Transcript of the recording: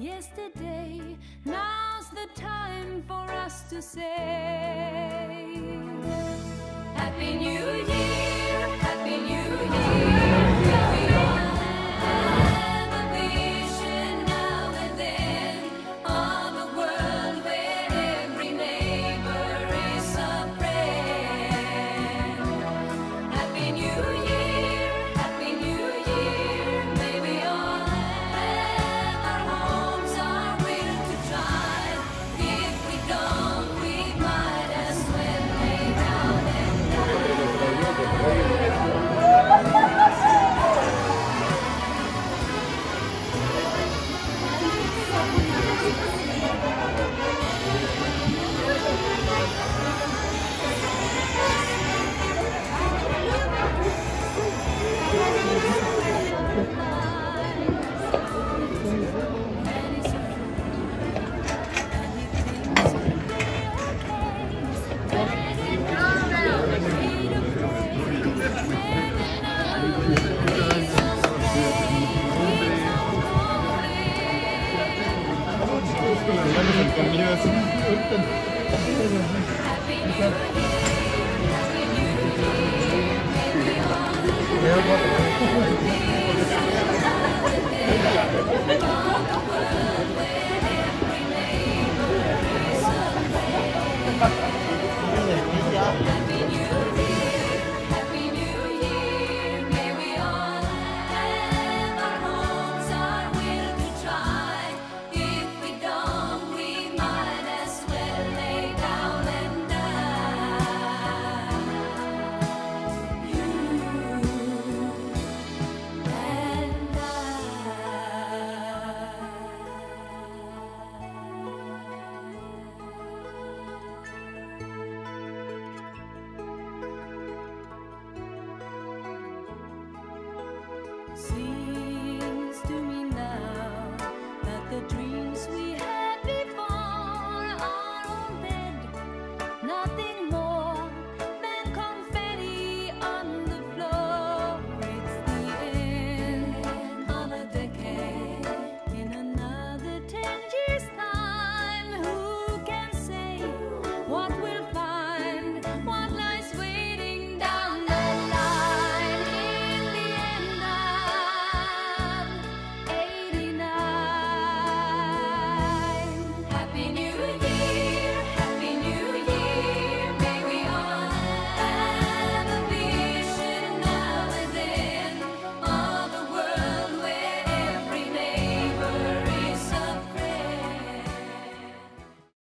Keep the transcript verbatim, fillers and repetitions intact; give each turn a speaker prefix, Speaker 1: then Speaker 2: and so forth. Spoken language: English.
Speaker 1: yesterday. Now's the time for us to say Happy New Year, Happy New Year. We all have a vision now and then of a world where every neighbor is a friend. Happy New Year, Happy New Year. May we all have our homes, our will to try. If we don't, we might as well lay down and see